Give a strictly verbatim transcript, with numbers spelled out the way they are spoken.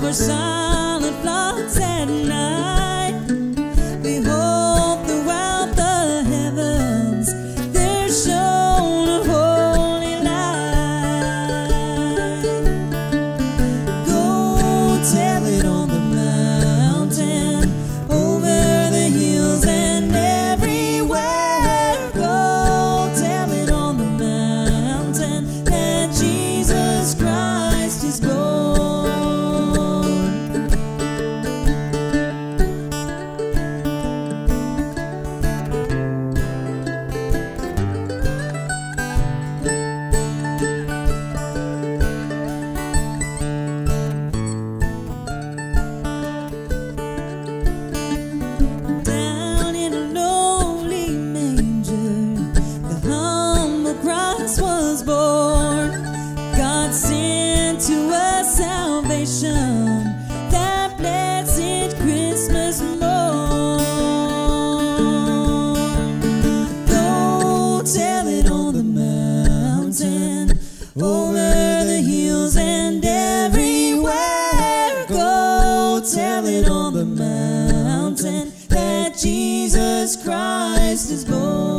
over silent floods at night. Behold, throughout the heavens there shone a holy light. Go tell it on the mountain, over the hills and everywhere. Go tell it on the mountain that Jesus Christ is born. Down in a lowly manger, the humble Christ was born. God sent to us salvation, that blessed Christmas morn. Go tell it on the mountain, over the hills and everywhere. Go tell it on the mountain that Jesus Christ is born.